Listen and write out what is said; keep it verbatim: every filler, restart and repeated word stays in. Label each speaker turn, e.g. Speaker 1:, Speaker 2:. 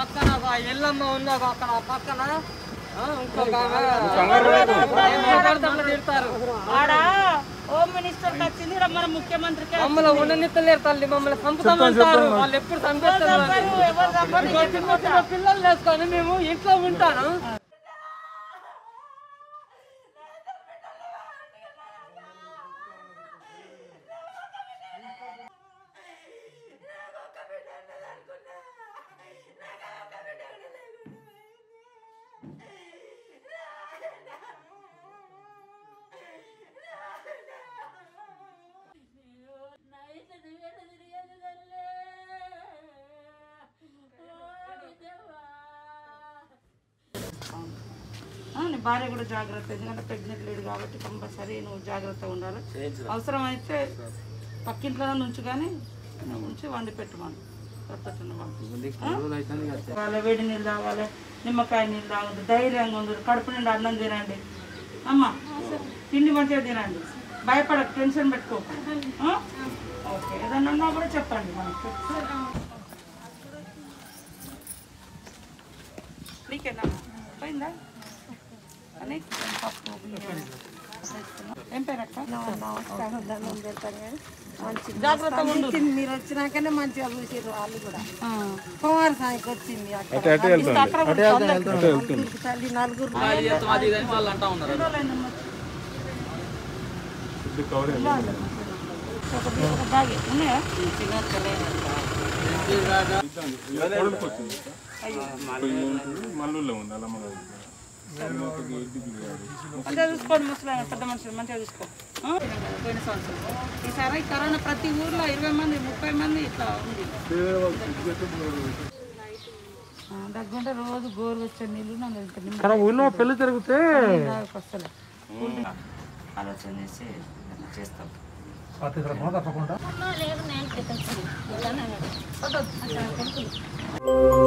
Speaker 1: పక్కన ఎల్లమ్మ ఉన్నది అక్కడ పక్కన
Speaker 2: హోమ్ మినిస్టర్ వచ్చింది మన ముఖ్యమంత్రికి
Speaker 1: మమ్మల్ని ఉండనిత్తలేరు తల్లి మమ్మల్ని చంపుతామంటారు వాళ్ళు ఎప్పుడు చంపేస్తారు పిల్లలు వేసుకొని మేము ఇంట్లో ఉంటాను
Speaker 2: భార్య కూడా జాగ్రత్త ఎందుకంటే ప్రెగ్నెంట్ లేడు కాబట్టి కంపల్సరీ నువ్వు జాగ్రత్తగా ఉండాలి అవసరం అయితే పక్కింట్లోనే ఉంచు కానీ ఉంచి వండి పెట్టుకోండి వాళ్ళ వేడి నీళ్ళు తాగాలి నిమ్మకాయ నీళ్ళు తాగదు ధైర్యంగా ఉంది కడుపు నిండి అన్నం తినండి అమ్మ తిండి మంచిగా తినండి భయపడక టెన్షన్ పెట్టుకోకు ఓకే ఏదన్నా ఉన్నా కూడా చెప్పండి మనకి నీకేనా పోయిందా అని ఏం పేరక్క జాగ్రత్తగా ఉండు
Speaker 3: మీరు వచ్చినాకనే మంచిగా చూసారు వాళ్ళు కూడా కుమార్ సాయికి వచ్చింది తల్లి నలుగురు
Speaker 2: ఉన్నాయా మంచిగా చూసుకోండి ముసలి పెద్ద మనుషులు మంచిగా చూసుకో పోయిన సంవత్సరం ఈసారి కరోనా ప్రతి ఊర్లో ఇరవై మంది ముప్పై మంది ఇట్లా ఉంది దగ్గర రోజు గోరు వచ్చే నీళ్ళు నాకు
Speaker 1: ఊళ్ళో పెళ్లి జరిగితే
Speaker 2: వస్తలే ఆలోచన చేసి చేస్తాం
Speaker 3: తప్పకుండా